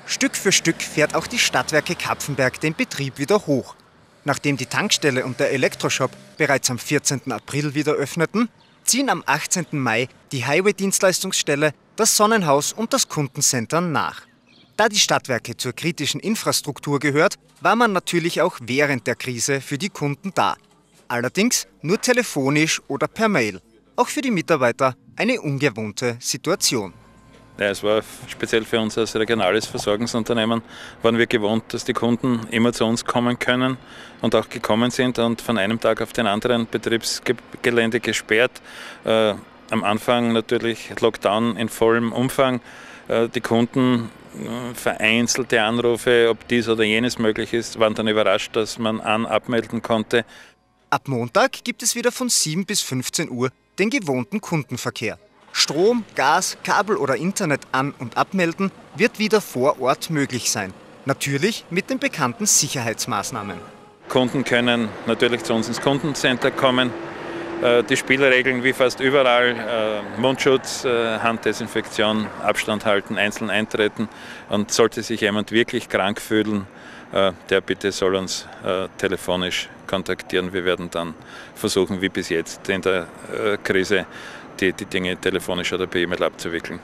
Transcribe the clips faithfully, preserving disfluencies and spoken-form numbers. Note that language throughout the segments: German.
Stück für Stück fährt auch die Stadtwerke Kapfenberg den Betrieb wieder hoch. Nachdem die Tankstelle und der Elektroshop bereits am vierzehnten April wieder öffneten, ziehen am achtzehnten Mai die Highway-Dienstleistungsstelle, das Sonnenhaus und das Kundencenter nach. Da die Stadtwerke zur kritischen Infrastruktur gehört, war man natürlich auch während der Krise für die Kunden da. Allerdings nur telefonisch oder per Mail. Auch für die Mitarbeiter eine ungewohnte Situation. Ja, es war speziell für uns als regionales Versorgungsunternehmen, waren wir gewohnt, dass die Kunden immer zu uns kommen können und auch gekommen sind und von einem Tag auf den anderen Betriebsgelände gesperrt. Äh, am Anfang natürlich Lockdown in vollem Umfang. Äh, die Kunden, äh, vereinzelte Anrufe, ob dies oder jenes möglich ist, waren dann überrascht, dass man an- abmelden konnte. Ab Montag gibt es wieder von sieben bis fünfzehn Uhr den gewohnten Kundenverkehr. Strom, Gas, Kabel oder Internet an- und abmelden wird wieder vor Ort möglich sein. Natürlich mit den bekannten Sicherheitsmaßnahmen. Kunden können natürlich zu uns ins Kundencenter kommen. Die Spielregeln wie fast überall, Mundschutz, Handdesinfektion, Abstand halten, einzeln eintreten. Und sollte sich jemand wirklich krank fühlen, der bitte soll uns telefonisch kontaktieren. Wir werden dann versuchen, wie bis jetzt in der Krise, die, die Dinge telefonisch oder per E-Mail abzuwickeln.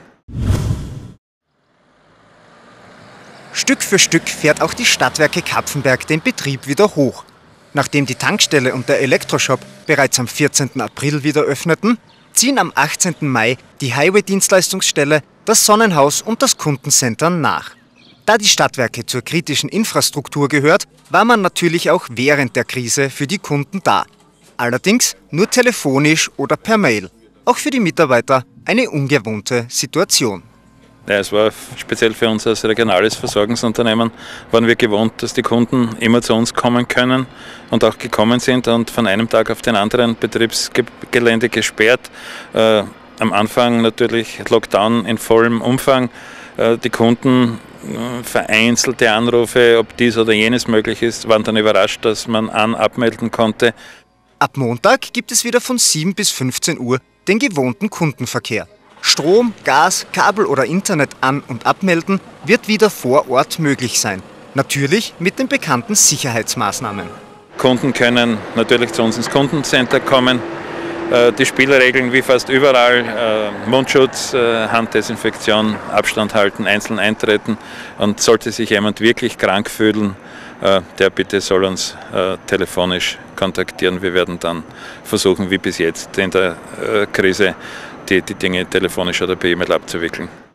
Stück für Stück fährt auch die Stadtwerke Kapfenberg den Betrieb wieder hoch. Nachdem die Tankstelle und der Elektroshop bereits am vierzehnten April wieder öffneten, ziehen am achtzehnten Mai die Highway-Dienstleistungsstelle, das Sonnenhaus und das Kundencenter nach. Da die Stadtwerke zur kritischen Infrastruktur gehört, war man natürlich auch während der Krise für die Kunden da. Allerdings nur telefonisch oder per Mail. Auch für die Mitarbeiter eine ungewohnte Situation. Ja, es war speziell für uns als regionales Versorgungsunternehmen, waren wir gewohnt, dass die Kunden immer zu uns kommen können und auch gekommen sind und von einem Tag auf den anderen Betriebsgelände gesperrt. Äh, am Anfang natürlich Lockdown in vollem Umfang. Äh, die Kunden, äh, vereinzelte Anrufe, ob dies oder jenes möglich ist, waren dann überrascht, dass man an- abmelden konnte. Ab Montag gibt es wieder von sieben bis fünfzehn Uhr den gewohnten Kundenverkehr. Strom, Gas, Kabel oder Internet an- und abmelden wird wieder vor Ort möglich sein. Natürlich mit den bekannten Sicherheitsmaßnahmen. Kunden können natürlich zu uns ins Kundencenter kommen. Die Spielregeln wie fast überall, Mundschutz, Handdesinfektion, Abstand halten, einzeln eintreten. Und sollte sich jemand wirklich krank fühlen, der bitte soll uns telefonisch kontaktieren. Wir werden dann versuchen, wie bis jetzt in der Krise, die, die Dinge telefonisch oder per E-Mail abzuwickeln.